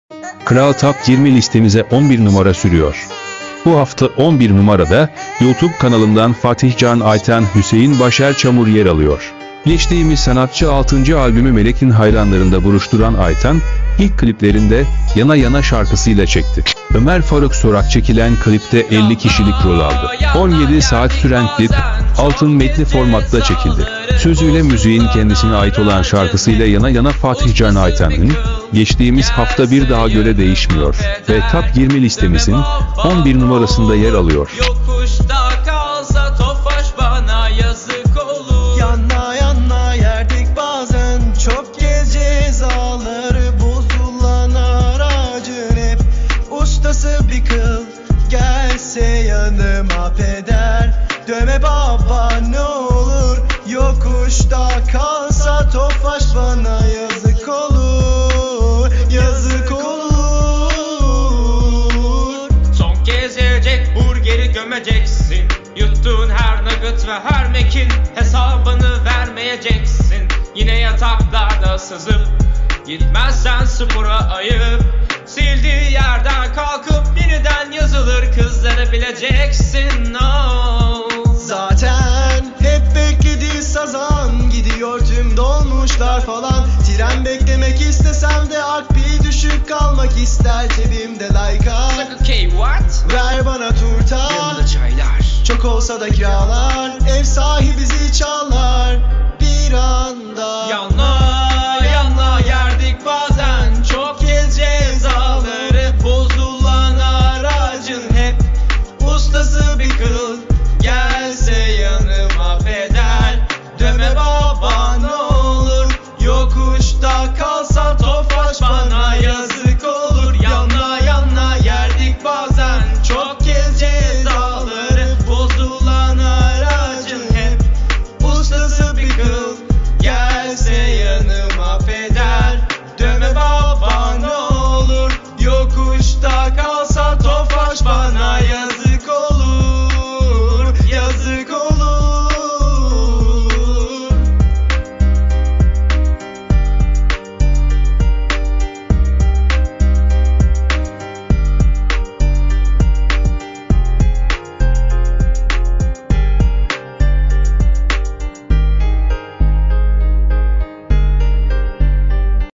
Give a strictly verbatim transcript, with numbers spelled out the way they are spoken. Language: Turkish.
Kral Top yirmi listemize on bir numara sürüyor. Bu hafta on bir numarada YouTube kanalından Fatih Can Ayten Hüseyin Başer Çamur yer alıyor. Geçtiğimiz sanatçı altıncı albümü Melek'in hayranlarında buruşturan Ayten, ilk kliplerinde Yana Yana şarkısıyla çekti. Ömer Faruk Sorak çekilen klipte elli kişilik rol aldı. on yedi saat süren klip, altın metni formatta çekildi. Sözüyle müziğin kendisine ait olan şarkısıyla Yana Yana Fatih Can Ayten'in, geçtiğimiz hafta bir daha göre değişmiyor ve Top yirmi listemizin on bir numarasında yer alıyor. Yokuşta kalsa Tofaş bana yazık olur. Yana yana yerdik bazen, çok kez cezaları bozulan aracın hep ustası bir kıl gelse yanıma peder. Döme baba ne olur, yokuşta kalsa Tofaş bana yazık olur, yazık olur. Son kez yiyecek burgeri gömeceksin. Yuttuğun her nugget ve her mekin hesabını vermeyeceksin. Yine yataklarda sızıp gitmezsen spora ayıp. Sildiği yerden kalkıp yeniden yazılır kızları bileceksin. No. Zaten hep beklediği sazan, gidiyor tüm dolmuşlar falan. Tren beklemek istesem de akbil düşük kalmak ister cebimde layka. Okay, what? Ver bana turta, Yanında çaylar. çok olsa da kiralar.